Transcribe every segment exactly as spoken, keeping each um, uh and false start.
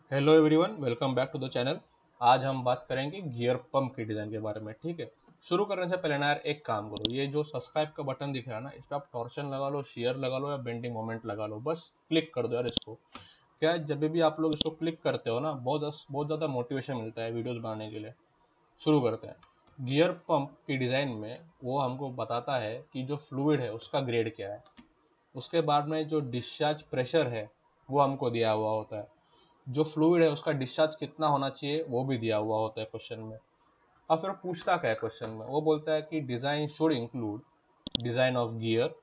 Hello everyone, welcome back to the channel. आज हम बात करेंगे गियर पंप के डिज़ाइन के बारे में। ठीक है, शुरू करने से पहले ना यार एक काम करो, ये जो सब्सक्राइब का बटन दिख रहा है ना, इस पर आप टॉर्शन लगा लो, शेयर लगा लो या बेंडिंग मोमेंट लगा लो, बस क्लिक कर दो यार इसको। क्या है, जब भी आप लोग इसको क्लिक करते हो ना, बहुत बहुत ज़्यादा मोटिवेशन मिलता है वीडियोज़ बनाने के लिए। शुरू करते हैं। गियर पंप की डिज़ाइन में वो हमको बताता है कि जो फ्लूइड है उसका ग्रेड क्या है। उसके बाद में जो डिस्चार्ज प्रेशर है वो हमको दिया हुआ होता है। जो फ्लूइड है उसका डिस्चार्ज कितना होना चाहिए वो भी दिया हुआ होता है क्वेश्चन में। अब फिर पूछता क्या है क्वेश्चन में, वो बोलता है कि design should include design of gear,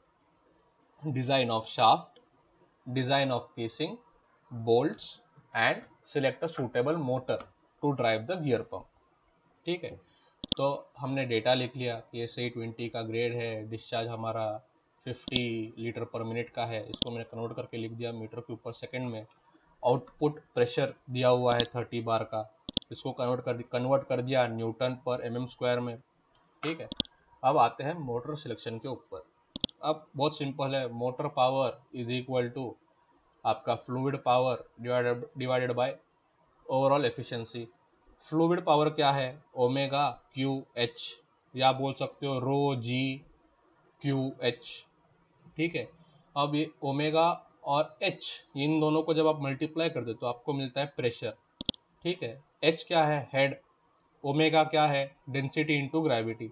design of shaft, design of casing, bolts and select a suitable motor to drive the gear pump. ठीक है, तो हमने डेटा लिख लिया कि ये सी ट्वेंटी का ग्रेड है, डिस्चार्ज हमारा फिफ्टी लीटर पर मिनट का है, इसको मैंने कन्वर्ट करके लिख दिया मीटर क्यूब पर सेकंड में। आउटपुट प्रेशर दिया हुआ है थर्टी बार का, इसको कन्वर्ट कर कन्वर्ट कर दिया Newton per M M square में। ठीक है, अब आते हैं मोटर सिलेक्शन के ऊपर। अब बहुत सिंपल है, motor power is equal to आपका fluid power divided divided by overall efficiency. Fluid power क्या है, ओमेगा क्यू एच, या बोल सकते हो रो जी क्यू एच। ठीक है, अब ये ओमेगा और एच, इन दोनों को जब आप मल्टीप्लाई कर दे तो आपको मिलता है प्रेशर। ठीक है, एच क्या है, हेड। ओमेगा क्या है, डेंसिटी इंटू ग्रेविटी।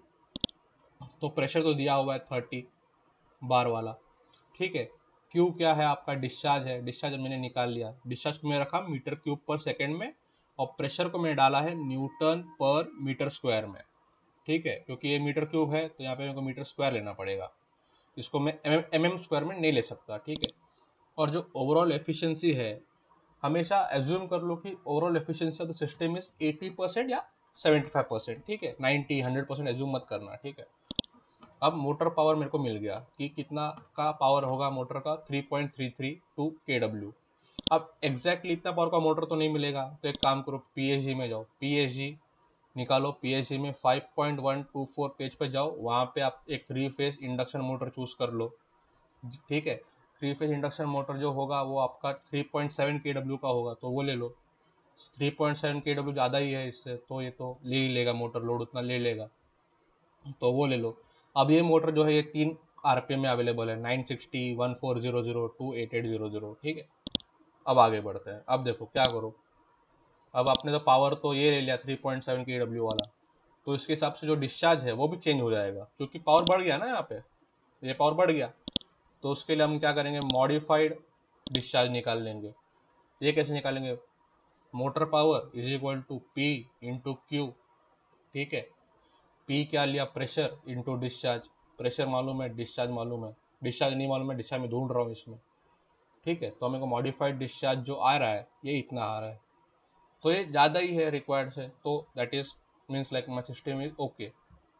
तो प्रेशर तो दिया हुआ है थर्टी बार वाला। ठीक है, क्यू क्या है, आपका डिस्चार्ज है। डिस्चार्ज मैंने निकाल लिया, डिस्चार्ज को मैंने रखा मीटर क्यूब पर सेकेंड में, और प्रेशर को मैंने डाला है न्यूटन पर मीटर स्क्वायर में। ठीक है, क्योंकि ये मीटर क्यूब है तो यहाँ पे मेरे को मीटर स्क्वायर लेना पड़ेगा, इसको मैं एम एम स्क्वायर में नहीं ले सकता। ठीक है, और जो ओवरऑल एफिशिएंसी है, हमेशा एज्यूम कर लो कि overall efficiency of the system is eighty percent या सेवेंटी फाइव परसेंट। ठीक है, नाइंटी हंड्रेड परसेंट एज्यूम मत करना। ठीक है, अब मोटर पावर मेरे को मिल गया कि कितना का पावर होगा मोटर का, three point three three two K W. अब एग्जैक्टली इतना पावर का मोटर तो नहीं मिलेगा, तो एक काम करो, पीएचजी में जाओ, पीएचजी निकालो। पीएचजी में five point one two four page पे जाओ, वहां पे आप एक three phase induction motor choose कर लो। ठीक है, थ्री फेज इंडक्शन मोटर जो होगा वो आपका three point seven K W का होगा, तो वो ले लो। Three point seven K W ज़्यादा ही है इससे, तो ये तो ले ही लेगा, मोटर लोड उतना ले लेगा, तो वो ले लो। अब ये मोटर जो है ये तीन आरपीएम में अवेलेबल है, nine sixty, one four zero zero, two eight eight zero zero. ठीक है, अब आगे बढ़ते हैं। अब देखो क्या करो, अब आपने तो पावर तो ये ले लिया three point seven K W वाला, तो इसके हिसाब से जो डिस्चार्ज है वो भी चेंज हो जाएगा, क्योंकि पावर बढ़ गया ना, यहाँ पे ये पावर बढ़ गया। तो उसके लिए हम क्या करेंगे, मॉडिफाइड डिस्चार्ज निकाल लेंगे। ये कैसे निकालेंगे, motor power is equal to P into Q. ठीक है, पी क्या लिया, प्रेशर इंटू डिस्चार्ज। प्रेशर मालूम है, डिस्चार्ज मालूम है, डिस्चार्ज नहीं मालूम है, डिस्चार्ज में ढूंढ रहा हूँ इसमें। ठीक है, तो हमें को मॉडिफाइड डिस्चार्ज जो आ रहा है ये इतना आ रहा है, तो ये ज़्यादा ही है रिक्वायर्ड से, तो that is means like my system is okay.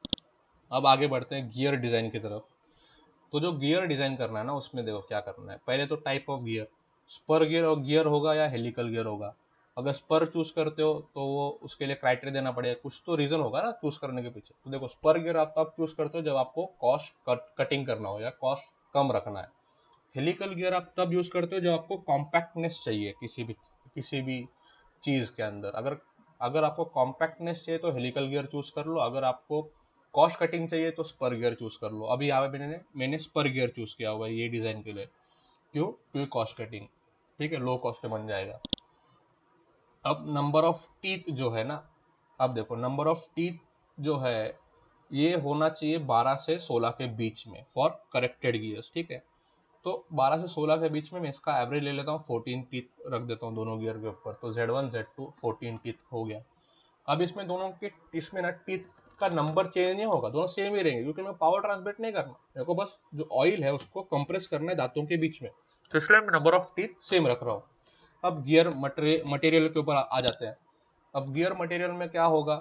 अब आगे बढ़ते हैं गियर डिज़ाइन की तरफ। तो जो गियर डिज़ाइन करना है ना, उसमें देखो क्या करना है। पहले तो type of gear, spur gear और गियर होगा या हेलिकल गियर होगा। अगर स्पर चूज करते हो तो वो उसके लिए क्राइटेरिया देना पड़ेगा, कुछ तो रीजन होगा ना चूज करने के पीछे। तो देखो, स्पर गियर आप तब चूज करते हो जब आपको कॉस्ट कट, कटिंग करना हो या कॉस्ट कम रखना है। हेलिकल गियर आप तब यूज करते हो जब आपको कॉम्पैक्टनेस चाहिए किसी भी किसी भी चीज के अंदर। अगर अगर आपको कॉम्पैक्टनेस चाहिए तो हेलिकल गियर चूज कर लो, अगर आपको कॉस्ट कटिंग चाहिए तो स्पर गियर चूज कर लो। अभी यहाँ पे मैंने मैंने स्पर गियर चूज किया हुआ है ये डिजाइन के लिए। क्यों, क्योंकि कॉस्ट कटिंग, ठीक है, लो कॉस्ट में बन जाएगा। अब नंबर ऑफ टीथ जो है ना, अब देखो नंबर ऑफ टीथ जो है ये होना चाहिए बारह से सोलह के बीच में फॉर करेक्टेड गियर्स। ठीक है, तो बारह से सोलह के बीच में मैं इसका एवरेज ले लेता हूँ, फोर्टीन टीथ रख देता हूँ दोनों गियर के ऊपर, तो Z one Z two fourteen teeth हो गया। अब इसमें दोनों के इसमें ना टीथ का नंबर चेंज नहीं होगा, दोनों सेम ही रहेंगे, क्योंकि मैं पावर ट्रांसमिट नहीं करना, मेरे को बस जो ऑयल है उसको कंप्रेस करना है दांतों के बीच में, तो इसलिए मैं नंबर ऑफ टीथ सेम रख रहा हूँ। अब गियर मटेरियल के ऊपर आ जाते हैं। अब गियर मटेरियल में क्या होगा,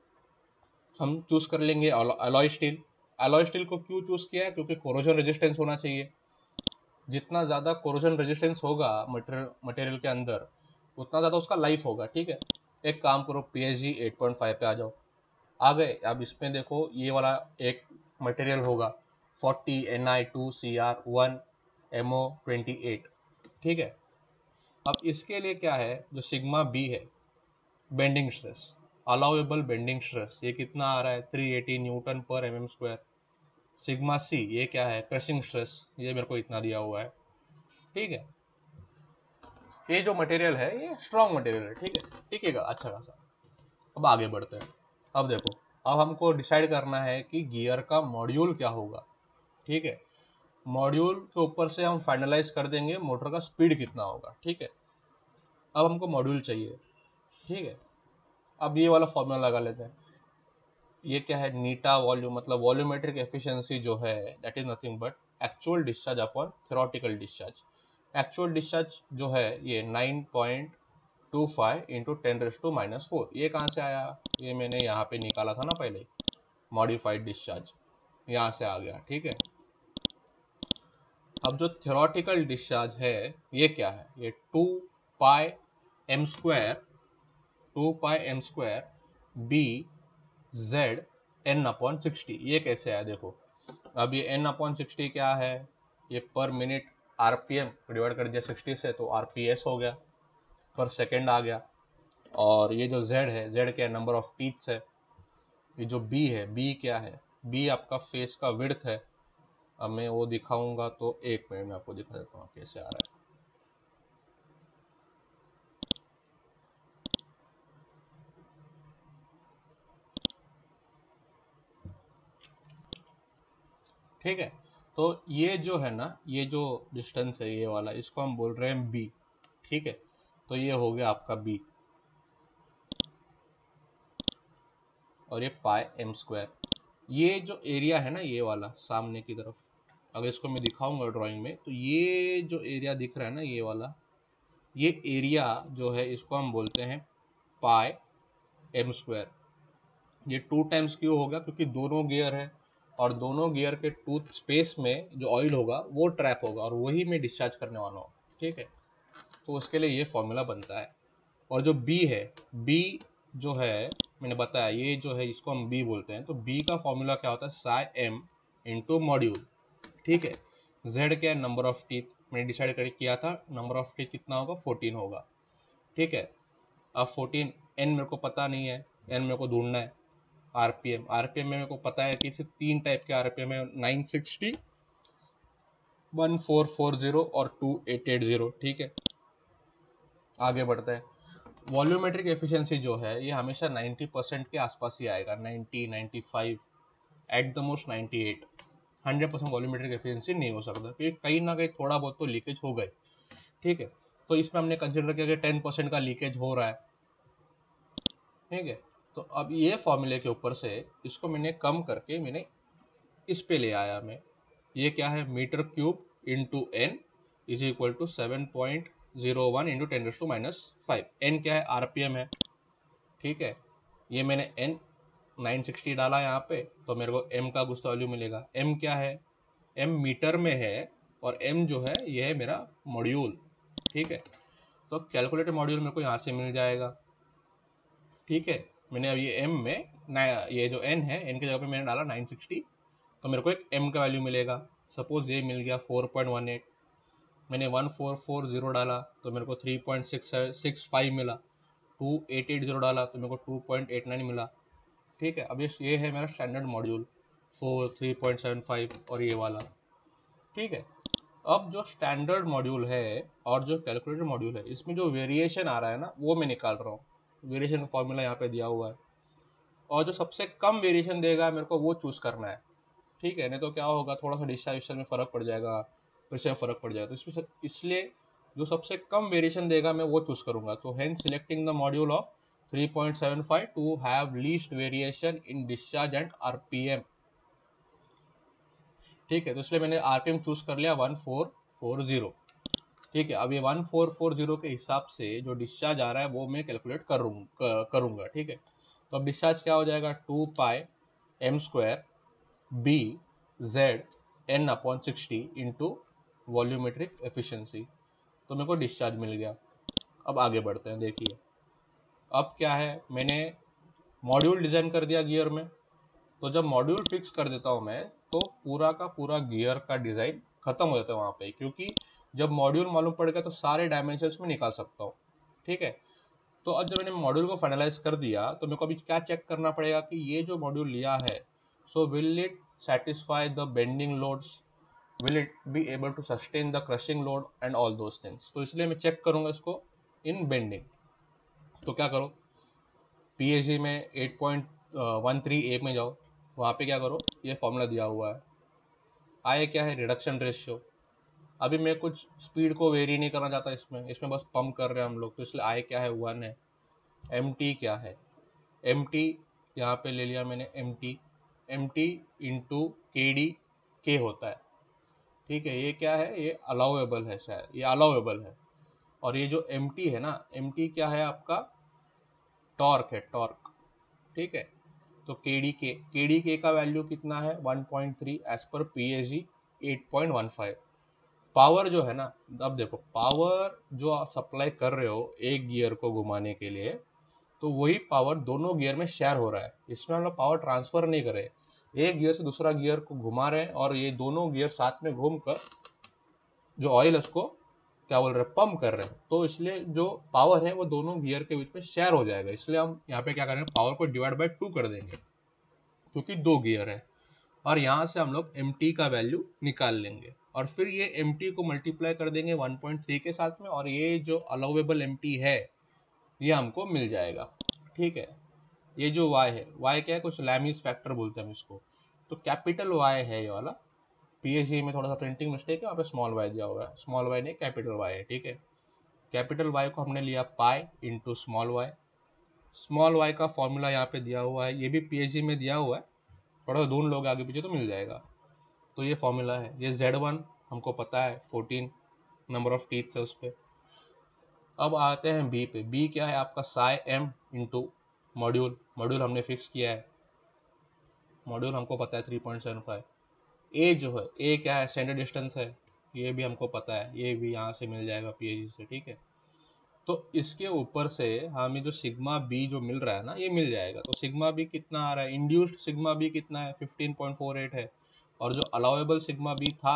हम चूज कर लेंगे अलॉय स्टील। अलॉय स्टील को क्यों चूज किया है, क्योंकि कोरोजन रेजिस्टेंस होना चाहिए। जितना ज्यादा कोरोजन रेजिस्टेंस होगा मटेरियल के अंदर, उतना ज्यादा उसका लाइफ होगा। ठीक है, एक काम करो, पीएचजी एट पॉइंट फाइव पे आ जाओ। आ गए, अब इसमें देखो ये वाला एक मटेरियल होगा forty N I two C R one M O twenty eight. ठीक है, अब इसके लिए क्या है, जो सिग्मा बी है bending stress, allowable bending stress, ये कितना आ रहा है तीन सौ अस्सी newton per M M square. Sigma C ये क्या है, क्रशिंग स्ट्रेस, ये मेरे को इतना दिया हुआ है। ठीक है, ये जो मटेरियल है ये स्ट्रॉन्ग मटेरियल है। ठीक है, टिकेगा अच्छा खासा। अब आगे बढ़ते हैं। अब देखो, अब हमको डिसाइड करना है कि गियर का मॉड्यूल क्या होगा। ठीक है, मॉड्यूल के ऊपर से हम फाइनलाइज कर देंगे मोटर का स्पीड कितना होगा। ठीक है, अब हमको मॉड्यूल चाहिए। ठीक है, अब ये वाला फॉर्मूला लगा लेते हैं। ये क्या है, नीटा वॉल्यूम, मतलब वॉल्यूमेट्रिक एफिशिएंसी जो है that is nothing but actual discharge upon theoretical discharge. Actual discharge जो है ये nine point two five into ten raise to minus four. ये कहाँ से आया, ये मैंने यहाँ पे निकाला था ना पहले, मॉडिफाइड डिस्चार्ज यहाँ से आ गया। ठीक है, अब जो थ्योरेटिकल डिस्चार्ज है ये क्या है, ये two pi M square two pi M square B Z N upon sixty. ये कैसे आया देखो, अब ये एन अपॉन सिक्सटी क्या है, ये पर मिनट आरपीएम डिवाइड कर दिया सिक्सटी से तो आरपीएस हो गया, पर सेकेंड आ गया। और ये जो जेड है, जेड क्या है, नंबर ऑफ टीथ्स है। ये जो बी है, बी क्या है, बी आपका फेस का विड्थ है। अब मैं वो दिखाऊंगा तो एक मिनट में आपको दिखा देता हूँ कैसे आ रहा है। ठीक है, तो ये जो है ना, ये जो डिस्टेंस है ये वाला, इसको हम बोल रहे हैं बी। ठीक है, तो ये हो गया आपका बी, और ये पाई एम स्क्वायर। ये जो एरिया है ना ये वाला सामने की तरफ, अगर इसको मैं दिखाऊंगा ड्राइंग में, तो ये जो एरिया दिख रहा है ना ये वाला, ये एरिया जो है इसको हम बोलते हैं पाई एम स्क्वायर। ये टू टाइम्स क्यों होगा, क्योंकि दोनों गियर है और दोनों गियर के टूथ स्पेस में जो ऑयल होगा वो ट्रैप होगा और वही मैं डिस्चार्ज करने वाला हूँ। ठीक है, तो उसके लिए ये फॉर्मूला बनता है। और जो बी है, बी जो है मैंने बताया, ये जो है इसको हम बी बोलते हैं, तो बी का फॉर्मूला क्या होता है, साई एम इंटू मॉड्यूल। ठीक है, जेड क्या है, नंबर ऑफ टीथ, मैंने डिसाइड कर किया था नंबर ऑफ टीथ कितना होगा, फोर्टीन होगा। ठीक है, अब फोर्टीन, एन मेरे को पता नहीं है, एन मेरे को ढूंढना है। आरपीएम, आरपीएम में मेरे को पता है कि सिर्फ तीन टाइप के आरपीएम है, nine sixty, one four four zero और टू एट एट जीरो। ठीक है, आगे बढ़ते हैं। वॉल्यूमेट्रिक एफिशिएंसी जो है ये हमेशा नाइंटी परसेंट के आसपास ही आएगा, ninety, ninety five, at the most ninety eight. Hundred percent volumetric efficiency नहीं हो सकता, क्योंकि कहीं ना कहीं थोड़ा बहुत तो लीकेज हो गए। ठीक है, तो इसमें हमने कंसिडर किया कि टेन परसेंट का लीकेज हो रहा है। ठीक है, तो अब ये फॉर्मूले के ऊपर से इसको मैंने कम करके मैंने इस पे ले आया मैं। ये क्या है, metre cube into N is equal to seven point zero one into ten raise to minus five. N क्या है, आरपीएम है। ठीक है, ये मैंने एन नाइन सिक्सटी डाला यहाँ पे, तो मेरे को एम का गुस्सा वैल्यू मिलेगा। एम क्या है, एम मीटर में है, और एम जो है ये है मेरा मॉड्यूल। ठीक है, तो कैलकुलेटेड मॉड्यूल मेरे को यहाँ से मिल जाएगा। ठीक है, मैंने अब ये एम में ना, ये जो एन है, एन की जगह पे मैंने डाला नाइन सिक्सटी, तो मेरे को एक एम का वैल्यू मिलेगा। सपोज ये मिल गया फोर पॉइंट वन एट, मैंने वन फोर फोर जीरो डाला तो मेरे को three point six six five मिला। टू एट एट जीरो डाला तो मेरे को टू पॉइंट एट नाइन मिला। ठीक है, अब ये ये है मेरा standard module, four three point seven five और ये वाला। ठीक है, अब जो स्टैंडर्ड मॉड्यूल है और जो कैलकुलेटेड मॉड्यूल है, इसमें जो वेरिएशन आ रहा है ना वो मैं निकाल रहा हूँ। वेरिएशन का फॉर्मूला यहाँ पे दिया हुआ है, और जो सबसे कम वेरिएशन देगा मेरे को वो चूज करना है। ठीक है, नहीं तो क्या होगा, थोड़ा सा डिस्ट्रीब्यूशन में फर्क पड़ जाएगा, प्रेशर में फर्क पड़ जाएगा, तो इसमें इसलिए जो सबसे कम वेरिएशन देगा मैं वो चूज करूंगा। तो hence selecting the module of three point seven five to have least variation in discharge and RPM. ठीक है, तो इसलिए मैंने आरपीएम चूज कर लिया वन फोर फोर जीरो। ठीक है, अब ये वन फोर फोर जीरो के हिसाब से जो डिस्चार्ज आ रहा है वो मैं कैलकुलेट करूंगा करूंगा ठीक है, तो अब डिस्चार्ज क्या हो जाएगा, two pi M square B Z N upon sixty into volumetric efficiency. तो मेरे को डिस्चार्ज मिल गया। अब आगे बढ़ते हैं। देखिए अब क्या है, मैंने मॉड्यूल डिजाइन कर दिया गियर में, तो जब मॉड्यूल फिक्स कर देता हूं मैं तो पूरा का पूरा गियर का डिजाइन खत्म हो जाता है वहां पे, क्योंकि जब मॉड्यूल मालूम पड़ गया तो सारे डायमेंशंस में निकाल सकता हूँ, ठीक है। तो अब जब मैंने मॉड्यूल को फाइनलाइज कर दिया तो मेरे को अभी क्या चेक करना पड़ेगा कि ये जो मॉड्यूल लिया है, so will it satisfy the bending loads, will it be able to sustain the crushing load and all those things। तो इसलिए मैं चेक करूंगा इसको इन बेंडिंग। तो क्या करो, पीएचडी में eight point one three A में जाओ, वहाँ पे क्या करो, ये फॉर्मूला दिया हुआ है। आए क्या है, रिडक्शन रेशियो। अभी मैं कुछ स्पीड को वेरी नहीं करना चाहता इसमें, इसमें बस पंप कर रहे हैं हम लोग, तो इसलिए आए क्या है, वन है। एम टी क्या है, एम टी यहाँ पे ले लिया मैंने, M T M T into K D K होता है, ठीक है। ये क्या है, ये अलाउएबल है, शायद ये अलाउएबल है। और ये जो एम टी है ना, एम टी क्या है आपका, टॉर्क है, टॉर्क, ठीक है। तो के डी के के डी के का वैल्यू कितना है, one point three as per P H G eight point one five. Power जो है ना, अब देखो पावर जो आप सप्लाई कर रहे हो एक गियर को घुमाने के लिए, तो वही पावर दोनों गियर में शेयर हो रहा है। इसमें हम लोग पावर ट्रांसफर नहीं कर रहे, एक गियर से दूसरा गियर को घुमा रहे हैं और ये दोनों गियर साथ में घूमकर जो ऑयल है उसको क्या बोल रहे हैं, पंप कर रहे हैं। तो इसलिए जो पावर है वो दोनों गियर के बीच में शेयर हो जाएगा। इसलिए हम यहाँ पे क्या करेंगे, पावर को डिवाइड बाय टू कर देंगे क्योंकि दो गियर है। और यहाँ से हम लोग एम टी का वैल्यू निकाल लेंगे और फिर ये एम टी को मल्टीप्लाई कर देंगे वन पॉइंट थ्री के साथ में, और ये जो अलाउएबल एम टी है ये हमको मिल जाएगा, ठीक है। ये जो y है, y क्या है, कुछ लैमिस फैक्टर बोलते हैं हम इसको। तो कैपिटल y है ये वाला, पीएचडी में थोड़ा सा प्रिंटिंग मिस्टेक है, वहाँ पे स्मॉल y दिया हुआ है, स्मॉल y नहीं कैपिटल y है, ठीक है। कैपिटल y को हमने लिया pi into small y। Small y का फॉर्मूला यहाँ पे दिया हुआ है, ये भी पीएचडी में दिया हुआ है, थोड़ा सा ढूंढ लोगे आगे पीछे तो मिल जाएगा। तो ये फॉर्मूला है, ये जेड वन हमको पता है, फोर्टीन नंबर ऑफ टीथ्स है उस पर। अब आते हैं बी पे, बी क्या है आपका, psi M into module, module हमने फिक्स किया है, मॉड्यूल हमको पता है three point seven five. A जो है, ए क्या है, स्टैंडर्ड डिस्टेंस है, ये भी हमको पता है, ये भी यहाँ से मिल जाएगा पीएचडी से, ठीक है। तो इसके ऊपर से हमें जो सिग्मा बी जो मिल रहा है ना, ये मिल जाएगा। तो सिग्मा बी कितना आ रहा है, इंड्यूस्ड सिग्मा बी कितना है, फिफ्टीन पॉइंट फोर एट है, और जो अलाउएबल सिग्मा बी था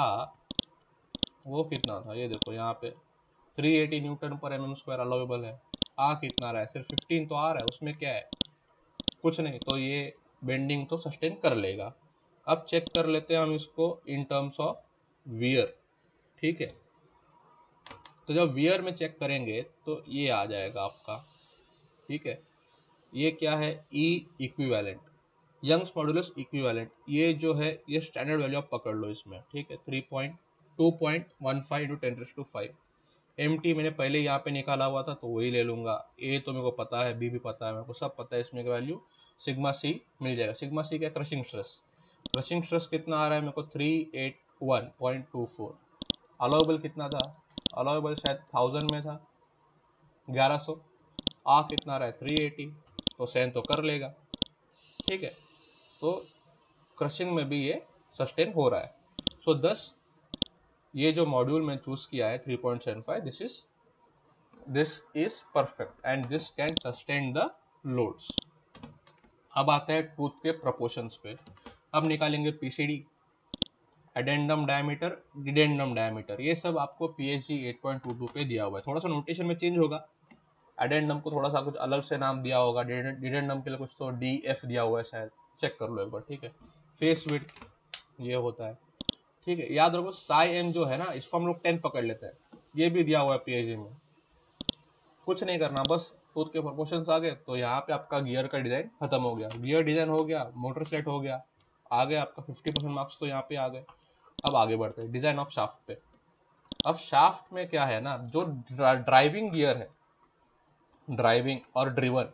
वो कितना था, ये देखो यहाँ पे three eighty newton per M M square allowable है। आ कितना रहा है, सिर्फ फिफ्टीन तो आ रहा है, उसमें क्या है, कुछ नहीं। तो ये बेंडिंग तो सस्टेन कर लेगा। अब चेक कर लेते हैं हम इसको इन टर्म्स ऑफ वियर, ठीक है। तो जब वियर में चेक करेंगे तो ये आ जाएगा आपका, ठीक है। ये क्या है, E equivalent, Young's modulus equivalent, ये जो है ये स्टैंडर्ड वैल्यू आप पकड़ लो इसमें, ठीक है। Three point two point one five into ten raise to five. M T मैंने पहले यहाँ पे निकाला हुआ था तो वही ले लूंगा। ए तो मेरे को पता है, बी भी पता है, मेरे को सब पता है, इसमें का वैल्यू सिग्मा सी मिल जाएगा। सिग्मा सी क्या, क्रशिंग स्ट्रेस, क्रशिंग स्ट्रेस कितना आ रहा है मेरे को, three eight one point two four. Allowable कितना था, अलाउएबल शायद थाउजेंड में था, ग्यारह सौ। आ कितना रहा है, थ्री एटी, तो सहन तो कर लेगा, ठीक है। तो क्रशिंग में भी ये सस्टेन हो रहा है। सो दस ये जो मॉड्यूल में चूज किया है three point seven five, this is this is perfect and this can sustain the loads. अब आता है टूथ के प्रोपोर्शंस पे। अब निकालेंगे PCD, addendum diameter, dedendum diameter, ये सब आपको PHD eight point two two पे दिया हुआ है। थोड़ा सा नोटेशन में चेंज होगा, एडेंडम को थोड़ा सा कुछ अलग से नाम दिया होगा, डिडेंडम के लिए कुछ तो डी एफ दिया हुआ है शायद, चेक कर लो एक बार, ठीक है। फेस विड्थ ये होता है, ठीक है। याद रखो साई एम जो है ना, इसको हम लोग टेन पकड़ लेते हैं, ये भी दिया हुआ है पीएचडी में। कुछ नहीं करना, बस टूथ के प्रोपोर्शंस आ गए तो यहाँ पे आपका गियर का डिजाइन खत्म हो गया, गियर डिजाइन हो गया, मोटर सेट हो गया, आ गया आपका फिफ्टी परसेंट मार्क्स तो यहाँ पे आ गए। अब आगे बढ़ते हैं डिजाइन ऑफ शाफ्ट पे। अब शाफ्ट में क्या है ना, जो ड्राइविंग गियर है, ड्राइविंग और ड्रिवन,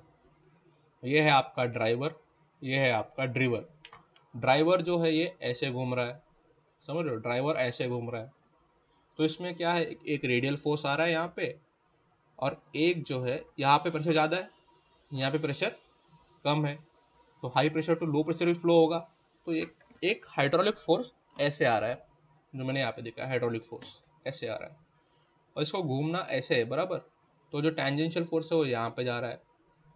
ये है आपका ड्राइवर, ये है आपका ड्रिवन। ड्राइवर जो है ये ऐसे घूम रहा है, समझ लो, ड्राइवर ऐसे घूम रहा है, तो इसमें क्या है, एक रेडियल फोर्स आ रहा है यहाँ पे, और एक जो है यहाँ पे प्रेशर ज़्यादा है, यहाँ पे प्रेशर कम है, तो high pressure to low pressure भी फ्लो होगा। तो एक एक हाइड्रोलिक फोर्स ऐसे आ रहा है, जो मैंने यहाँ पे देखा, हाइड्रोलिक फोर्स ऐसे आ रहा है, और इसको घूमना ऐसे है, बराबर। तो जो टेंजेंशियल फोर्स है वो यहाँ पे जा रहा है,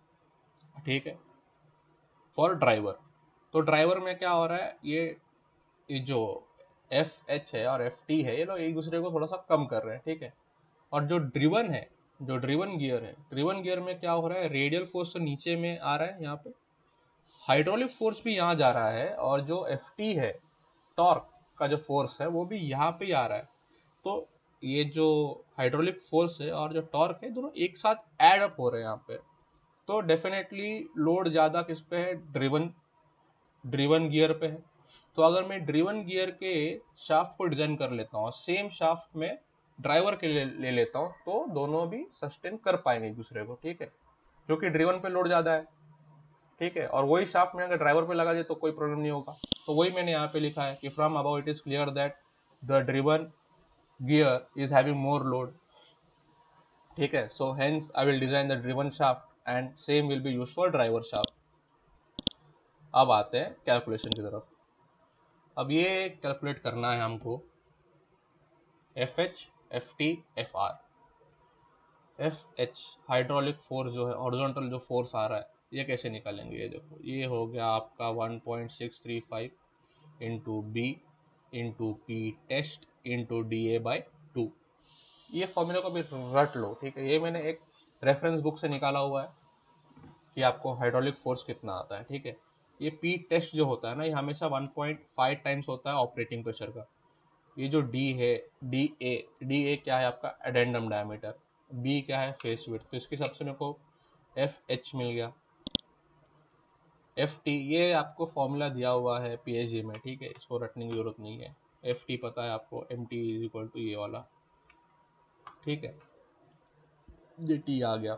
ठीक है, फॉर ड्राइवर। तो ड्राइवर में क्या हो रहा है, ये, ये जो एफ एच है और एफ टी है, ये लोग एक दूसरे को थोड़ा सा कम कर रहे हैं, ठीक है। और जो ड्रिवन है, जो ड्रिवन गियर है, ड्रिवन गियर में क्या हो रहा है, रेडियल फोर्स तो नीचे में आ रहा है, यहाँ पे हाइड्रोलिक फोर्स भी यहाँ जा रहा है, और जो एफ टी है, टॉर्क का जो फोर्स है वो भी यहाँ पे आ रहा है। तो ये जो हाइड्रोलिक फोर्स है और जो टॉर्क है, दोनों एक साथ ऐड अप हो रहे हैं यहाँ पे। तो डेफिनेटली लोड ज़्यादा किस पे है, ड्रिवन ड्रिवन गियर पे है। तो अगर मैं ड्रिवन गियर के शाफ्ट को डिजाइन कर लेता हूँ और सेम शाफ्ट में ड्राइवर के लिए ले लेता हूँ, तो दोनों भी सस्टेन कर पाएंगे एक दूसरे को, ठीक है, क्योंकि ड्रिवन पे लोड ज़्यादा है, ठीक है। और वही शाफ्ट में अगर ड्राइवर पे लगा दे तो कोई प्रॉब्लम नहीं होगा। तो वही मैंने यहाँ पे लिखा है कि from above it is clear that the driven gear is having more load, ठीक है। So hence I will design the driven shaft and same will be used for driver shaft. अब आते हैं कैलकुलेशन की तरफ। अब ये कैलकुलेट करना है हमको F H, F T, F R. F H hydraulic force जो है, हॉरिजॉन्टल जो फोर्स आ रहा है, ये कैसे निकालेंगे, ये देखो, ये हो गया आपका one point six three five into B into P test into D A by two. ये फॉर्मूले को भी रट लो, ठीक है। ये मैंने एक रेफरेंस बुक से निकाला हुआ है कि आपको हाइड्रोलिक फोर्स कितना आता है, ठीक है। ये पी टेस्ट जो होता है ना, ये हमेशा वन पॉइंट फाइव टाइम्स होता है ऑपरेटिंग प्रेशर का। ये जो डी है, डी ए डी ए क्या है आपका, एडेंडम डायमीटर, बी क्या है, फेस विड्थ। तो इसके हिसाब से मेरे को एफ एच मिल गया। एफ टी ये आपको फॉर्मूला दिया हुआ है पीएचडी में, ठीक है, इसको रटने की जरूरत नहीं है। एफ टी पता है आपको, M T is equal to ये वाला, ठीक है, ये टी आ गया।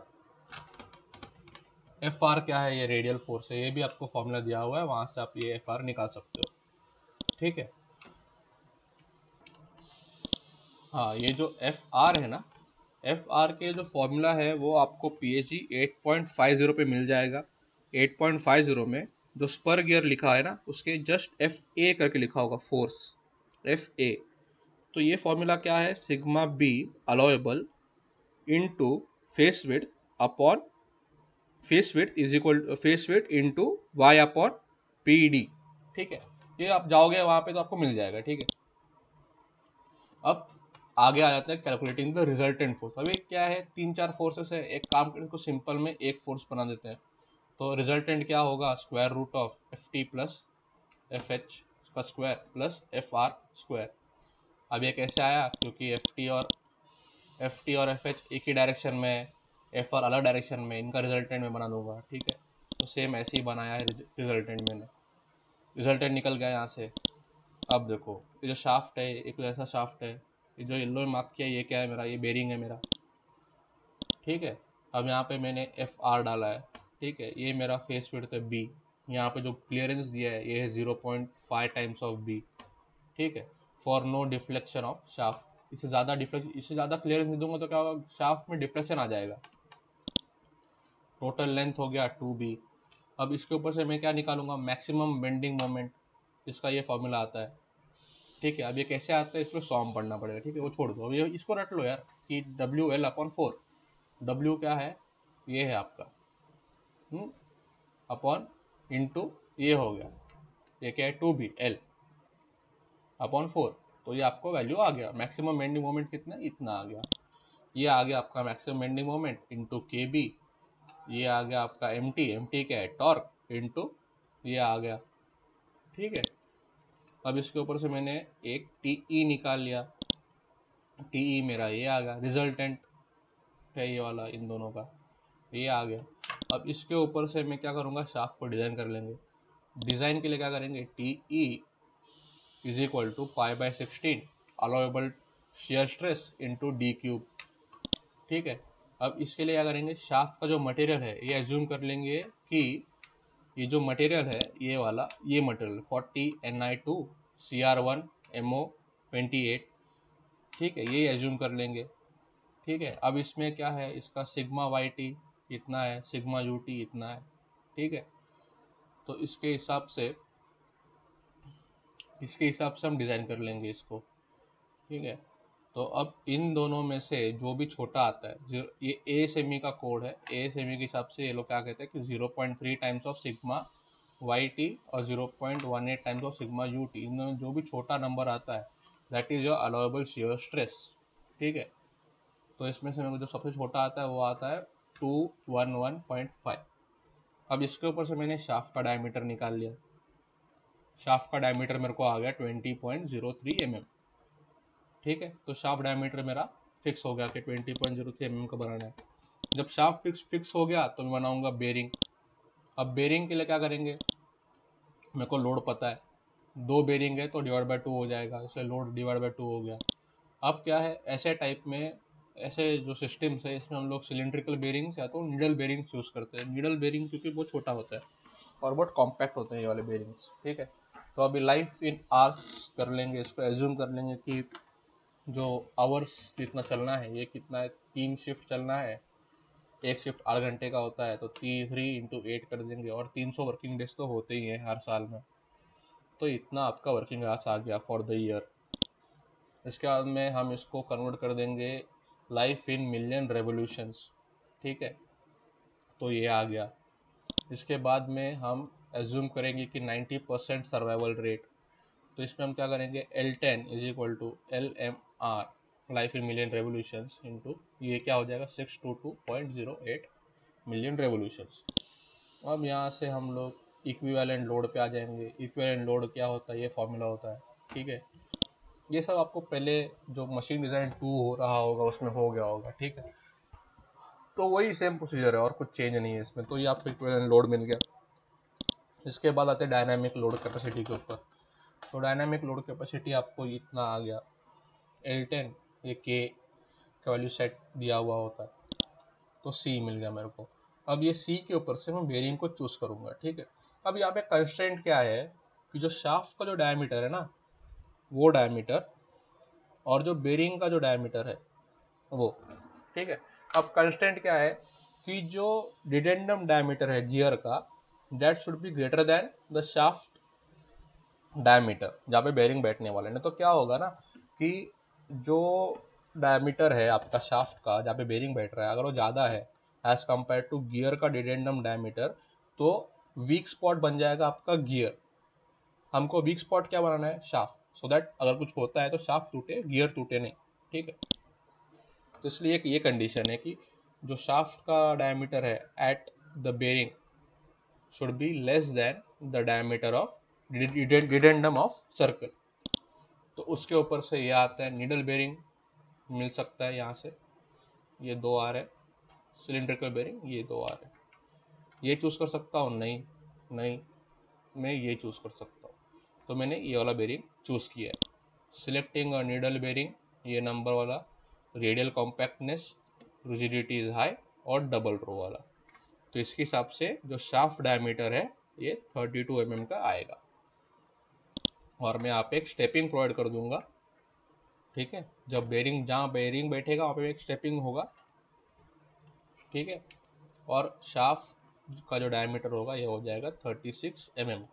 एफ आर क्या है, ये रेडियल फोर्स है, ये भी आपको फॉर्मूला दिया हुआ है, वहां से आप ये एफ आर निकाल सकते हो, ठीक है। हाँ, ये जो एफ आर है ना, एफ आर के जो फॉर्मूला है वो आपको PHD eight point five zero पे मिल जाएगा। एट पॉइंट फाइव जीरो में जो स्पर गियर लिखा है ना, उसके जस्ट एफ ए करके लिखा होगा, फोर्स एफ ए। तो ये फॉर्मूला क्या है, sigma B allowable into face width upon face width is equal face width into Y upon P D, ठीक है। ये आप जाओगे वहां पे तो आपको मिल जाएगा, ठीक है। अब आगे आ जाते हैं कैलकुलेटिंग द रिजल्टेंट फोर्स। अभी क्या है, तीन चार फोर्सेस है, एक काम करने को सिंपल में एक फोर्स बना देते हैं। तो रिजल्टेंट क्या होगा, square root of F T plus F H का square plus F R square. अब ये कैसे आया, क्योंकि एफ टी और एफ टी और एफ एच एक ही डायरेक्शन में, एफ आर अलग डायरेक्शन में, इनका रिजल्टेंट में बना दूंगा, ठीक है। तो सेम ऐसे ही बनाया है रिजल्टेंट मैंने, रिजल्टेंट निकल गया यहाँ से। अब देखो, ये जो शाफ्ट है, एक ऐसा शाफ्ट है, ये जो येलो मार्क किया ये क्या है मेरा, ये बेरिंग है मेरा, ठीक है। अब यहाँ पे मैंने एफ आर डाला है, ठीक है। ये मेरा फेस विड्थ है बी, यहाँ पे जो क्लियरेंस दिया है ये है zero point five times of B, ठीक है। For no deflection of shaft, इससे ज़्यादा डिफ्लेक्शन, इससे ज़्यादा क्लियरेंस नहीं दूंगा तो क्या होगा, शाफ्ट में डिफ्लेक्शन आ जाएगा। टोटल लेंथ हो गया टू बी। अब इसके ऊपर से मैं क्या निकालूंगा, मैक्सिमम बेंडिंग मोमेंट, इसका ये फॉर्मूला आता है, ठीक है। अब ये कैसे आता है, इसमें सॉम पढ़ना पड़ेगा, ठीक है, वो छोड़ दो। अब ये इसको रट लो यार कि W L upon four, W क्या है, ये है आपका अपॉन इंटू ये हो गया, ये क्या है, two B L upon four. तो ये आपको वैल्यू आ गया, मैक्सिमम बेंडिंग मोमेंट कितना, इतना आ गया। ये आ गया आपका maximum bending moment into K B, ये आ गया आपका एम टी, एम टी क्या है, टॉर्क इंटू ये आ गया, ठीक है। अब इसके ऊपर से मैंने एक टी ई निकाल लिया, टी ई मेरा ये आ गया, रिजल्टेंट है ये वाला इन दोनों का, ये आ गया। अब इसके ऊपर से मैं क्या करूँगा, शाफ्ट को डिज़ाइन कर लेंगे। डिज़ाइन के लिए क्या करेंगे, T E is equal to pi by sixteen allowable shear stress into D cube, ठीक है। अब इसके लिए क्या करेंगे, शाफ्ट का जो मटेरियल है ये एज्यूम कर लेंगे कि ये जो मटेरियल है ये वाला, ये material forty N I two C R one M O twenty eight, ठीक है, ये एज्यूम कर लेंगे, ठीक है। अब इसमें क्या है, इसका सिग्मा वाई टी इतना है, सिग्मा यू टी इतना है, ठीक है। तो इसके हिसाब से इसके हिसाब से हम डिज़ाइन कर लेंगे इसको, ठीक है। तो अब इन दोनों में से जो भी छोटा आता है, ये ए सेमी का कोड है, ए सेमी के हिसाब से ये लोग क्या कहते हैं कि zero point three times of sigma Y T और zero point one eight times of sigma U T, इनमें जो भी छोटा नंबर आता है that is your allowable shear stress. ठीक है, तो इसमें से मेरे को जो सबसे छोटा आता है वो आता है two one one point five. अब इसके ऊपर से मैंने शाफ्ट का डायमीटर निकाल लिया। शाफ्ट का डायमीटर मेरे को आ गया twenty point zero three M M. ठीक है, तो शाफ्ट डायमीटर मेरा फिक्स हो गया कि twenty point zero three M M का बनाना है। जब शाफ्ट फिक्स फिक्स हो गया तो मैं बनाऊंगा बेरिंग। अब बेरिंग के लिए क्या करेंगे, मेरे को लोड पता है, दो बेरिंग है तो डिवाइड बाय टू हो जाएगा, इसलिए लोड डिवाइड बाय टू हो गया। अब क्या है, ऐसे टाइप में ऐसे जो सिस्टम्स है इसमें हम लोग सिलेंड्रिकल बेरिंग्स या तो नीडल बेरिंग्स यूज़ करते हैं। नीडल बेरिंग क्योंकि बहुत छोटा होता है और बहुत कॉम्पैक्ट होते हैं ये वाले बेरिंग्स। ठीक है, तो अभी लाइफ इन आवर्स कर लेंगे, इसको एज्यूम कर लेंगे कि जो आवर्स जितना चलना है ये कितना है, तीन शिफ्ट चलना है, एक शिफ्ट आठ घंटे का होता है, तो थ्री इंटू एट कर देंगे और तीन सौ वर्किंग डेज तो होते ही हैं हर साल में, तो इतना आपका वर्किंग आवर्स आ गया फॉर द ईयर। इसके बाद में हम इसको कन्वर्ट कर देंगे लाइफ इन मिलियन रेवोल्यूशंस। ठीक है, तो ये आ गया। इसके बाद में हम एज्यूम करेंगे कि नाइन्टी परसेंट सर्वाइवल रेट, तो इसमें हम क्या करेंगे, L ten is equal to L M R life in million revolutions into ये क्या हो जाएगा six two two point zero eight million revolutions. अब यहाँ से हम लोग इक्विवेलेंट लोड पे आ जाएंगे। इक्विवेलेंट लोड क्या होता है, ये फॉर्मूला होता है। ठीक है, ये सब आपको पहले जो मशीन डिज़ाइन टू हो रहा होगा उसमें हो गया होगा। ठीक है, तो वही सेम प्रोसीजर है और कुछ चेंज नहीं है इसमें। तो ये आपको इक्विवेलेंट लोड मिल गया। इसके बाद आते हैं डायनामिक लोड कैपेसिटी के ऊपर। तो डायनामिक लोड कैपेसिटी आपको इतना आ गया, एल टेन, ये के का वैल्यू सेट दिया हुआ होता है, तो सी मिल गया मेरे को। अब ये सी के ऊपर से मैं बेरिंग को चूज करूंगा। ठीक है, अब यहाँ पे कंस्ट्रेंट क्या है कि जो शाफ्ट का जो डायमीटर है ना वो डायमीटर और जो बेरिंग का जो डायमीटर है वो। ठीक है, अब कंस्टेंट क्या है कि जो डिडेंडम डायमीटर है गियर का that should be greater than the shaft diameter जहाँ पे बेरिंग बैठने वाले हैं। तो क्या होगा ना कि जो डायमीटर है आपका शाफ्ट का जहाँ पे बेरिंग बैठ रहा है अगर वो ज़्यादा है एज कंपेयर टू गियर का डिडेंडम डायमीटर, तो वीक स्पॉट बन जाएगा आपका गियर। हमको वीक स्पॉट क्या बनाना है, शाफ्ट, सो दैट अगर कुछ होता है तो शाफ्ट टूटे, गियर टूटे नहीं। ठीक है, तो इसलिए ये कंडीशन है कि जो शाफ्ट का डायमीटर है at the bearing should be less than the diameter of dedendum of circle. तो उसके ऊपर से ये आता है नीडल बेरिंग मिल सकता है, यहाँ से ये दो आ रहे, सिलिंड्रिकल बेरिंग ये दो आ रहे, ये चूज कर सकता हूँ, नहीं नहीं मैं ये चूज कर सकता हूँ, तो मैंने ये वाला बेरिंग चूज किया है। सिलेक्टिंग अ नीडल बेरिंग, ये नंबर वाला, radial compactness, rigidity is high और डबल रो वाला। तो इसके हिसाब से जो शाफ्ट डायमीटर है ये थर्टी टू एम एम का आएगा और मैं यहाँ पे एक स्टेपिंग प्रोवाइड कर दूंगा। ठीक है, जब बेरिंग जहाँ बेरिंग बैठेगा वहाँ पे एक स्टेपिंग होगा। ठीक है, और शाफ्ट का जो डायमीटर होगा ये हो जाएगा थर्टी सिक्स एम एम।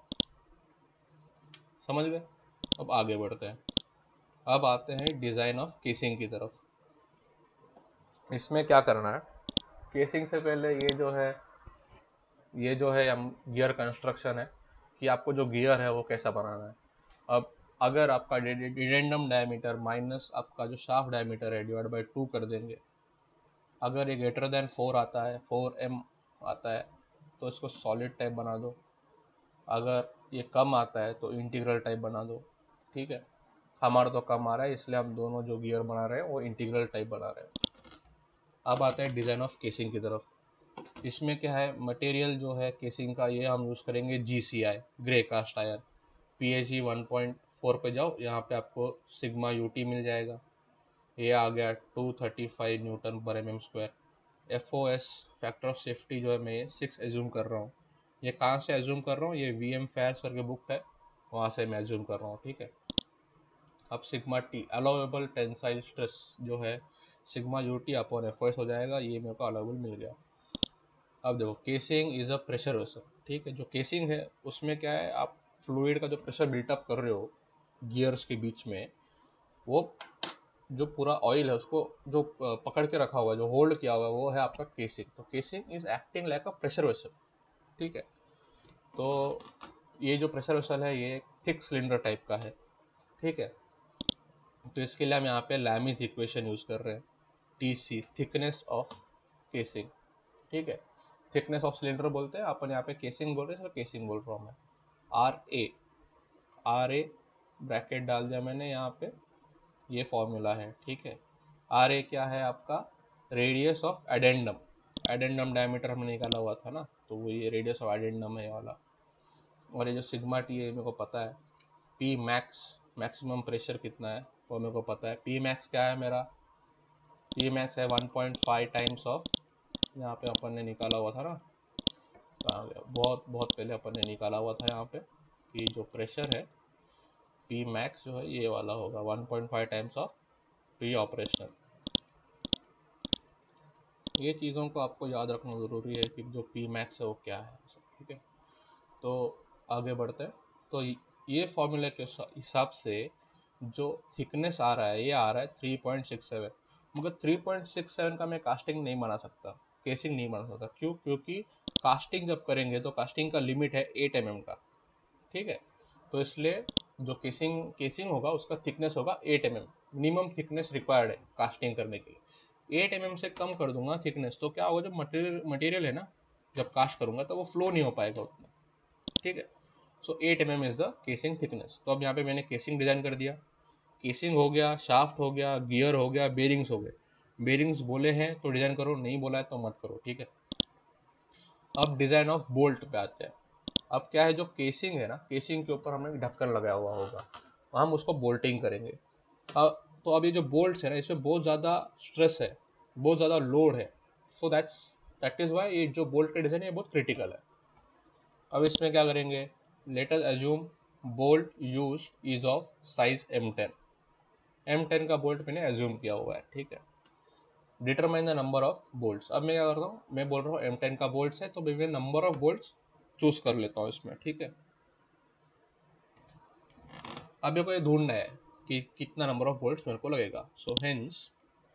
समझ गए? अब आगे बढ़ते हैं। अब आते हैं डिज़ाइन ऑफ केसिंग की तरफ। इसमें क्या करना है, केसिंग से पहले ये जो है ये जो है हम गियर कंस्ट्रक्शन है कि आपको जो गियर है वो कैसा बनाना है। अब अगर आपका डिडेंडम डायमीटर माइनस आपका जो शाफ्ट डायमीटर है डिवाइड बाई टू कर देंगे, अगर ये ग्रेटर देन फोर आता है, फोर एम आता है, तो इसको सॉलिड टाइप बना दो। अगर ये कम आता है तो इंटीग्रल टाइप बना दो। ठीक है, हमारा तो कम आ रहा है इसलिए हम दोनों जो गियर बना रहे हैं वो इंटीग्रल टाइप बना रहे हैं। अब आते हैं डिज़ाइन ऑफ केसिंग की तरफ। इसमें क्या है, मटेरियल जो है केसिंग का ये हम यूज़ करेंगे G C I, grey cast iron. P H E one point four पे जाओ, यहाँ पे आपको सिग्मा यू टी मिल जाएगा, ये आ गया two thirty five newton per M M square. F O S factor of safety जो है मैं ये सिक्स एज्यूम कर रहा हूँ। ये कहाँ से एज्यूम कर रहा हूँ, ये वी एम फेयर्स करके बुक है वहाँ से मैं एज्यूम कर रहा हूँ। ठीक है, अब sigma T allowable tensile stress जो है sigma U T upon F O S हो जाएगा, ये मेरे को अलाउेबल मिल गया। अब देखो casing is a pressure vessel. ठीक है, जो केसिंग है उसमें क्या है, आप फ्लूइड का जो प्रेशर बिल्टअप कर रहे हो गियर्स के बीच में, वो जो पूरा ऑयल है उसको जो पकड़ के रखा हुआ है, जो होल्ड किया हुआ है, वो है आपका केसिंग। तो casing is acting like a pressure vessel. ठीक है, तो ये जो प्रेशर वेसल है ये थिक सिलेंडर टाइप का है, ठीक है। तो इसके लिए हम यहाँ पे लैमिथ इक्वेशन यूज कर रहे हैं, T C thickness of casing, ठीक है। थिकनेस ऑफ सिलेंडर बोलते हैं, अपन यहाँ पे केसिंग बोल रहे हैं, केसिंग बोल रहा हूँ मैं। R A R A bracket डाल दिया मैंने यहाँ पे, ये फॉर्मूला है, ठीक है। आर ए क्या है आपका, radius of addendum, addendum diameter हमने निकाला हुआ था ना, तो वो ये रेडियस ऑफ एडेंडम है ये वाला। और ये जो सिग्मा टी है मेरे को पता है, पी मैक्स मैक्सिमम प्रेशर कितना है वो मेरे को पता है। पी मैक्स क्या है मेरा, पी मैक्स है one point five times of, यहाँ पे अपन ने निकाला हुआ था ना, कहाँ गया, बहुत बहुत पहले अपन ने निकाला हुआ था यहाँ पे, कि जो प्रेशर है पी मैक्स जो है ये वाला होगा one point five times of P operational. ये चीज़ों को आपको याद रखना ज़रूरी है कि जो पी मैक्स है वो क्या है, ठीक है। तो आगे बढ़ते हैं। तो ये फॉर्मूले के हिसाब से जो थिकनेस आ रहा है ये आ रहा है थ्री पॉइंट सिक्स सेवन, मगर थ्री पॉइंट सिक्स सेवन का मैं कास्टिंग नहीं बना सकता, केसिंग नहीं बना सकता। क्यों? क्योंकि कास्टिंग जब करेंगे तो कास्टिंग का लिमिट है एट एम एम का, ठीक है। तो इसलिए जो केसिंग केसिंग होगा उसका थिकनेस होगा eight M M, minimum thickness required है कास्टिंग करने के लिए। एट एम एम से कम कर दूंगा थिकनेस तो क्या होगा, जो मटेरियल मटेरियल है ना, जब कास्ट करूंगा तो वो फ्लो नहीं हो पाएगा उतना, ठीक है। So eight M M is the casing thickness. तो अब यहाँ पे मैंने केसिंग डिजाइन कर दिया, केसिंग हो गया, शाफ्ट हो गया, गियर हो गया, बेरिंग्स हो गए। बेरिंग्स बोले हैं तो डिजाइन करो, नहीं बोला है तो मत करो, ठीक है। अब डिजाइन ऑफ बोल्ट पे आते हैं। अब क्या है, जो केसिंग है ना, केसिंग के ऊपर हमने ढक्कन लगाया हुआ होगा, हम उसको बोल्टिंग करेंगे। अब तो अब ये जो बोल्ट है ना, इसमें बहुत ज़्यादा स्ट्रेस है, बहुत ज़्यादा लोड है, so that's that is why ये जो बोल्ट का डिज़ाइन है ये बहुत क्रिटिकल है। अब इसमें क्या करेंगे, let us assume bolt use is of size M ten, M ten का बोल्ट मैंने अज्यूम किया हुआ है, ठीक है। Determine the number of bolts. अब मैं क्या करता हूँ, मैं बोल रहा हूँ एम टेन का बोल्ट्स है तो मैं नंबर ऑफ बोल्ट्स चूज कर लेता हूँ इसमें, ठीक है। अब मेरे को ये ढूंढना है कि कितना नंबर ऑफ बोल्ट्स मेरे को लगेगा, सो हेंस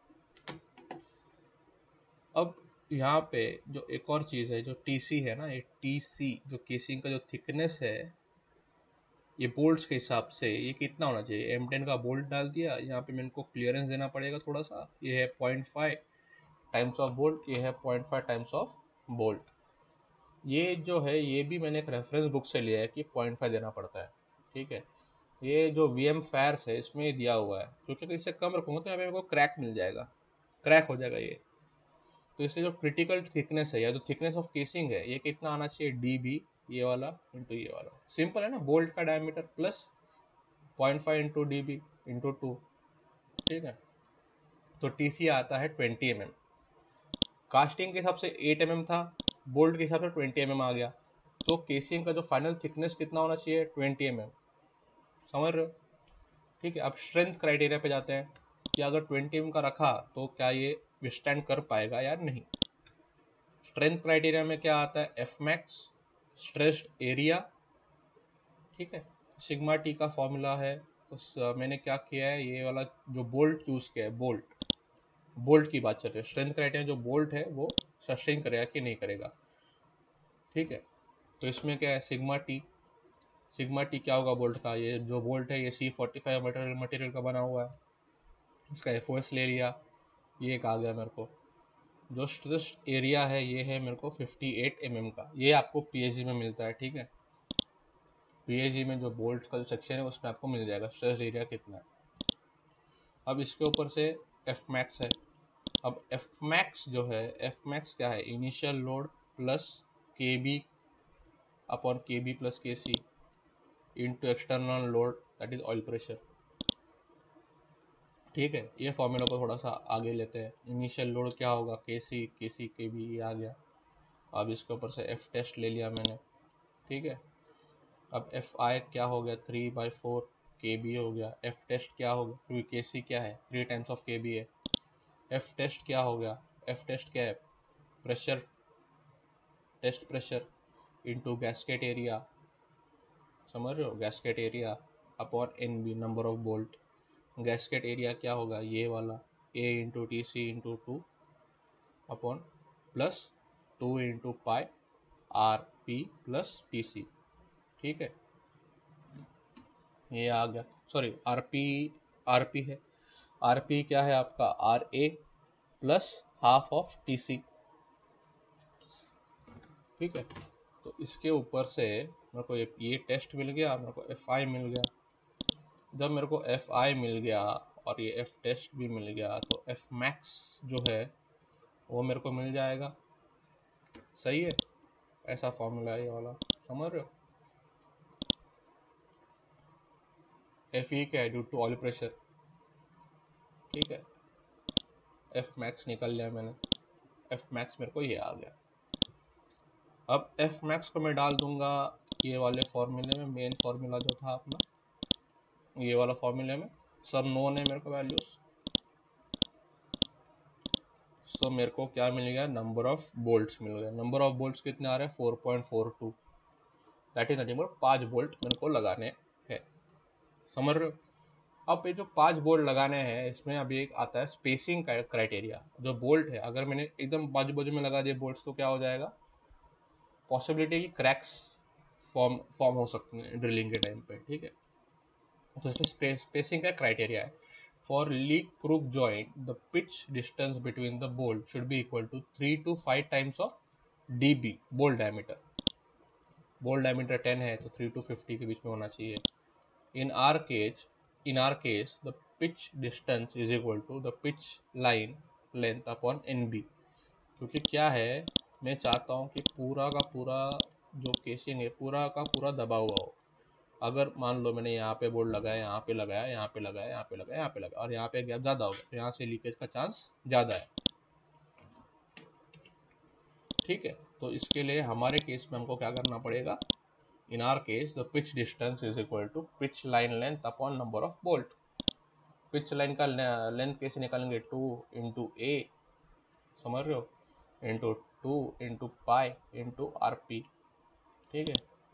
अब यहाँ पे जो एक और चीज़ है, जो टीसी है ना, ये टीसी जो केसिंग का जो थिकनेस है, ये बोल्ट्स के हिसाब से ये कितना होना चाहिए। एम टेन का बोल्ट डाल दिया, यहाँ पे मेरे को क्लियरेंस देना पड़ेगा थोड़ा सा, ये है point five times of bolt, ये है point five times of bolt. ये जो है ये भी मैंने एक रेफरेंस बुक से लिया है कि पॉइंट फाइव देना पड़ता है, ठीक है। ये जो वी एम फैर्स है इसमें दिया हुआ है, क्योंकि अगर इससे कम रखूंगा तो यहाँ पे मेरे को क्रैक मिल जाएगा, क्रैक हो जाएगा ये। तो इससे जो क्रिटिकल थिकनेस है या जो थिकनेस ऑफ केसिंग है ये कितना आना चाहिए, डी बी, ये वाला इंटू ये वाला, सिंपल है ना, बोल्ट का diameter plus point five into D B into two, ठीक है। तो टी सी आता है ट्वेंटी एम एम, कास्टिंग के हिसाब से एट एम एम था, बोल्ट के हिसाब से ट्वेंटी एम एम आ गया, तो केसिंग का जो फाइनल थिकनेस कितना होना चाहिए, ट्वेंटी एम एम, समझ रहे हो, ठीक है। अब स्ट्रेंथ क्राइटेरिया पे जाते हैं कि अगर ट्वेंटी एम का रखा तो क्या ये विस्टैंड कर पाएगा या नहीं। स्ट्रेंथ क्राइटेरिया में क्या आता है, एफ मैक्स स्ट्रेस्ड एरिया, ठीक है। सिग्मा टी का फॉर्मूला है, तो मैंने क्या किया है, ये वाला जो बोल्ट चूज किया है, बोल्ट बोल्ट की बात चल रही है, स्ट्रेंथ क्राइटेरिया जो बोल्ट है वो सस्टेन करेगा कि नहीं करेगा, ठीक है। तो इसमें क्या है, सिग्मा टी, सिग्मा टी क्या होगा बोल्ट का, ये जो बोल्ट है ये C forty five material material का बना हुआ है, इसका एफ ओ एस ले लिया, ये एक आ गया मेरे को। जो स्ट्रेस एरिया है ये है मेरे को फिफ्टी एट एम एम का, ये आपको पीएचजी में मिलता है, ठीक है। पीएचजी में जो बोल्ट का जो सेक्शन है उसमें आपको मिल जाएगा स्ट्रेस एरिया कितना है। अब इसके ऊपर से एफ मैक्स है। अब एफ मैक्स जो है, एफ मैक्स क्या है, initial load plus K B upon K B plus K C into external load that is oil pressure, ठीक है। ये फॉर्मूला को थोड़ा सा आगे लेते हैं, इनिशियल लोड क्या होगा, के सी के सी के बी, ये आ गया। अब इसके ऊपर से एफ टेस्ट ले लिया मैंने, ठीक है। अब एफ आई क्या हो गया, three by four K B हो गया। एफ टेस्ट क्या होगा, क्योंकि के सी क्या है, three times of K B है। एफ टेस्ट क्या हो गया, एफ टेस्ट क्या है, pressure, test pressure into gasket area, समझ रहे हो, gasket area upon N B, number of bolt. Gasket area क्या होगा, ये वाला, A into T C into two upon plus two into pi R P plus T C, ठीक है, ये आ गया। Sorry, R P R P है, आर पी क्या है आपका, R A plus half of T C, ठीक है। तो इसके ऊपर से मेरे को एक ये टेस्ट मिल गया, मेरे को एफ आई मिल गया। जब मेरे को एफ आई मिल गया और ये एफ टेस्ट भी मिल गया, तो एफ मैक्स जो है वो मेरे को मिल जाएगा। सही है, ऐसा फॉर्मूला है ये वाला, समझ रहे हो। एफ ई क्या है, ड्यू टू ऑयल प्रेशर, ठीक है। एफ मैक्स निकल लिया मैंने, एफ मैक्स मेरे को ये आ गया। अब एफ मैक्स को मैं डाल दूंगा ये वाले फॉर्मूले में, मेन फॉर्मूला जो था अपना, ये वाला फॉर्मूले में सब नोन है मेरे को वैल्यूज। सो मेरे को क्या मिल गया, नंबर ऑफ बोल्ट्स मिल गया। नंबर ऑफ बोल्ट्स कितने आ रहे हैं, four point four two, that is nothing but पाँच बोल्ट मेरे को लगाने हैं, समझ रहे हो। अब ये जो पांच बोल्ट लगाने हैं, इसमें अभी एक आता है स्पेसिंग का क्राइटेरिया। जो बोल्ट है, अगर मैंने एकदम बाजू बाजू में लगा दिए बोल्ट्स, तो क्या हो जाएगा, पॉसिबिलिटी की क्रैक्स फॉर्म फॉर्म हो सकते हैं ड्रिलिंग के टाइम पे, ठीक है। तो इसलिए स्पेसिंग का क्राइटेरिया है, for leak proof joint the pitch distance between the bolt should be equal to three two five times of D B, bolt diameter. Bolt diameter ten है तो थ्री टू फिफ्टी के बीच में होना चाहिए। In our case in our case the pitch distance is equal to the pitch line length upon N B, क्योंकि क्या है, मैं चाहता हूँ कि पूरा का पूरा जो केसिंग है पूरा का पूरा दबा हुआ हो। अगर मान लो मैंने यहाँ पे बोर्ड लगाया, यहाँ पे लगाया, यहाँ पे लगाया, यहाँ पे लगाया, यहाँ पे लगाया, और यहाँ पे गैप ज़्यादा हो गया, तो यहाँ से लीकेज का चांस ज़्यादा है, ठीक है। तो इसके लिए हमारे केस में हमको क्या करना पड़ेगा, in our case the pitch distance is equal to pitch line length upon number of bolt। Pitch line का लेंथ कैसे निकालेंगे, टू इंटू ए, समझ रहे हो, into two into pi into R P, ठीक है।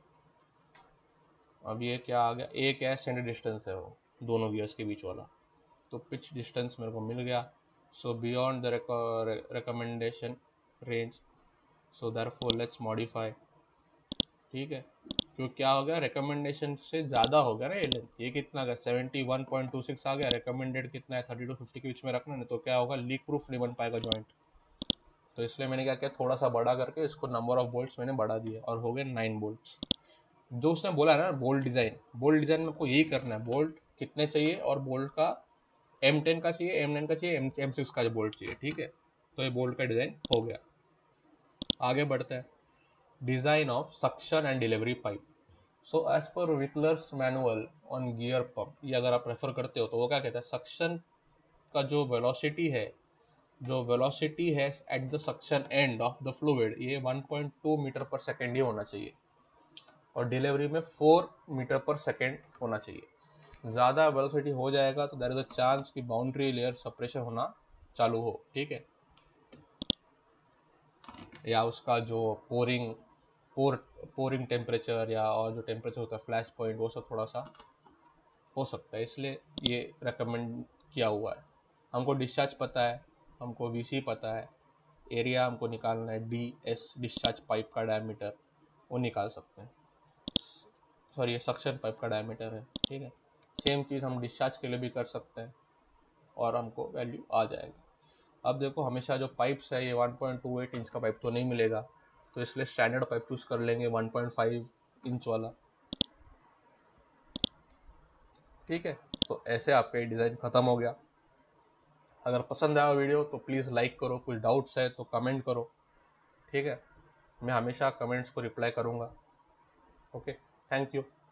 अब ये क्या आ गया, ए क्या है, सेंटर डिस्टेंस है वो दोनों गियर्स के बीच वाला। तो पिच डिस्टेंस मेरे को मिल गया। So beyond the recommendation range, so therefore let's modify, ठीक है। क्यों क्या हो गया, रिकमेंडेशन से ज़्यादा हो गया ना ये लेंथ, ये कितना गया seventy one point two six आ गया, रिकमेंडेड कितना है थर्टी टू फिफ्टी के बीच में रखना है, तो क्या होगा, लीक प्रूफ नहीं बन पाएगा जॉइंट। तो इसलिए मैंने क्या किया, थोड़ा सा बड़ा करके इसको नंबर ऑफ बोल्ट्स मैंने बढ़ा दिया और हो गए नाइन बोल्ट्स। जो उसने बोला है ना बोल्ट डिज़ाइन, बोल्ट डिज़ाइन में आपको यही करना है, बोल्ट कितने चाहिए और बोल्ट का एम टेन का चाहिए, एम नाइन का चाहिए, एम एम सिक्स का बोल्ट चाहिए, ठीक है। तो ये बोल्ट का डिज़ाइन हो गया। आगे बढ़ते हैं, design of suction and delivery pipe. So as per Vitler's manual on gear pump, ये अगर आप रेफर करते हो तो वो क्या कहता है, सक्शन का जो वेलोसिटी है, जो वेलोसिटी है at the suction end of the fluid, ये one point two metre per second ही होना चाहिए, और डिलीवरी में फोर मीटर पर सेकेंड होना चाहिए। ज़्यादा वेलोसिटी हो जाएगा तो देयर इज अ चांस कि बाउंड्री लेयर सेपरेशन होना चालू हो, ठीक है, या उसका जो पोरिंग पोर पोरिंग टेम्परेचर या और जो टेम्परेचर होता है फ्लैश पॉइंट, वो सब थोड़ा सा हो सकता है, इसलिए ये रेकमेंड किया हुआ है। हमको डिस्चार्ज पता है, हमको वीसी पता है, एरिया हमको निकालना है, डी एस डिस्चार्ज पाइप का डायमीटर वो निकाल सकते हैं, सॉरी ये सक्शन पाइप का डायमीटर है, ठीक है। सेम चीज़ हम डिस्चार्ज के लिए भी कर सकते हैं और हमको वैल्यू आ जाएगा। अब देखो, हमेशा जो पाइप्स है ये one point two eight inch का पाइप तो नहीं मिलेगा, तो इसलिए स्टैंडर्ड पाइप चूज कर लेंगे वन पॉइंट फाइव इंच वाला, ठीक है। तो ऐसे आपका ये डिज़ाइन ख़त्म हो गया। अगर पसंद आया वीडियो तो प्लीज़ लाइक करो, कुछ डाउट्स है तो कमेंट करो, ठीक है। मैं हमेशा कमेंट्स को रिप्लाई करूँगा। Okay, thank you.